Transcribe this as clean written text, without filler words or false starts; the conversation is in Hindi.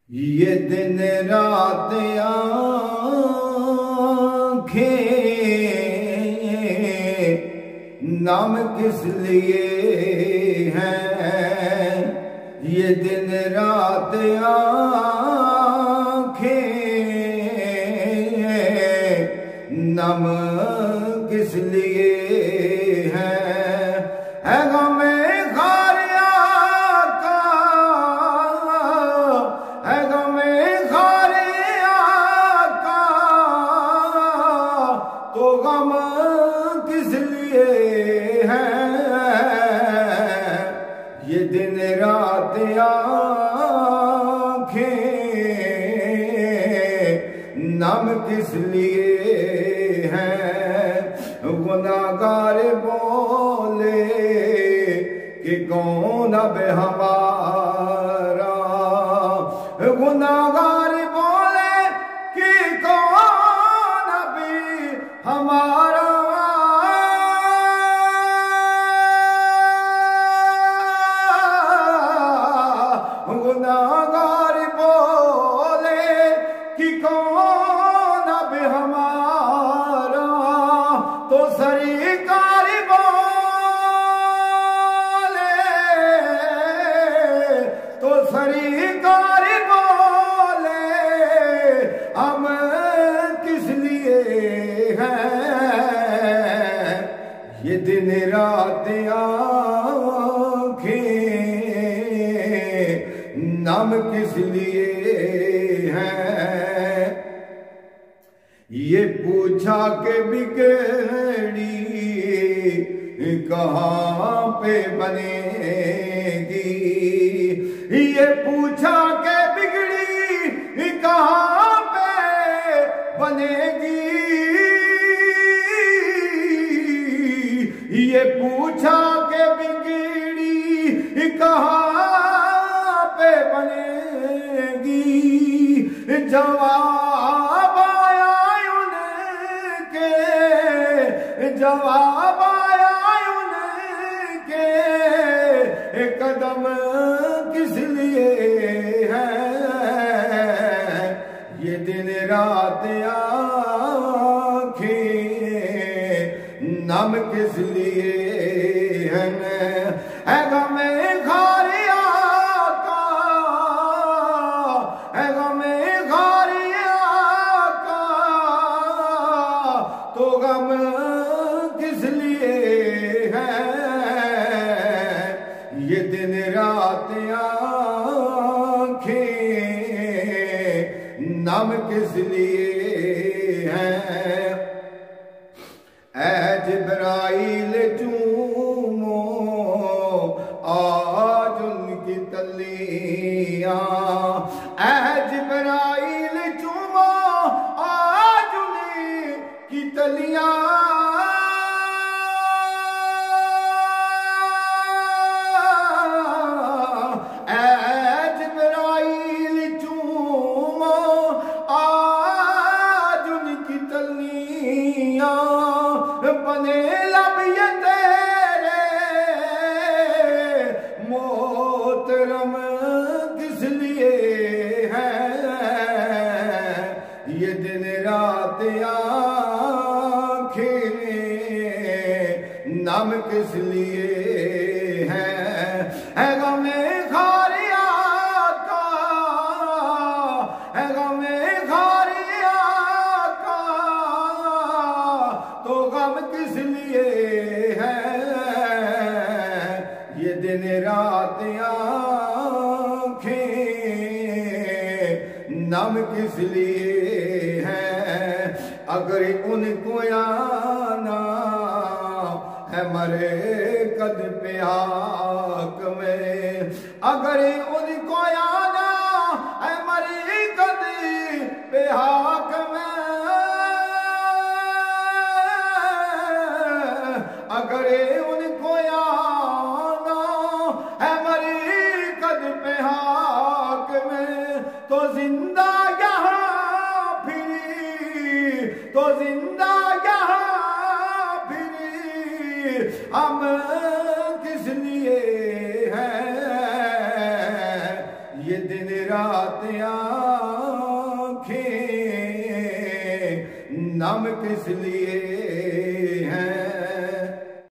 ये दिन रात आँखें नाम किस लिए हैं। ये दिन रात आँखें नाम किस लिए है गमे खारिया का, है गमे खारिया का, तो गम किस लिए है। ये दिन रात आँखें नाम किस लिए है। गुनाहगार बोले कि कौन अब हमारा, गुनाहगार बोले कि कौन अब हमारा। गुनाहगार बोले कि कौन अब हमारा, तो सरकार बोले, तो सरकार बोले हम किस लिए हैं। ये दिन रात आँखें नाम किस लिए हैं। ये पूछा के बिगड़ी कहाँ पे बनेगी, ये पूछा के बिगड़ी कहाँ पे बनेगी। ये पूछा के बिगड़ी कहाँ पे बनेगी। जवाब आया उनके, जवाब आया उनके, कदम किस लिए है। ये दिन रात आँखें नाम किस लिए है। गमे खारिया का, है गमे खारिया का, तो गम किस लिए है। ये दिन रात आँखें नाम किस लिए है। ऐ जिब्राइल चूमो आज उनकी तलियां, ऐ जिब्राइल चूमो आज उनकी तलियां। ऐ जिब्राइल चूमो आज उनकी तलियां। बने लब ये तेरे मोहतरम किस लिए है। ये दिन रात आँखें नाम किस लिए है। गमे खारिया का, है गमे खारिया का, तो गम किस लिए है। ये दिन रात आँखें नाम किस लिए है। अगर उनको आना है मरे कद पे आक में, अगर उनको आना है मरे कद पे आक में, अगर उनको आना है मरी कद पे हाक में, तो जिंदा यहाँ फिरी, तो जिंदा यहाँ फिरी हम किस लिए हैं। ये दिन रात आंखें नम किस लिए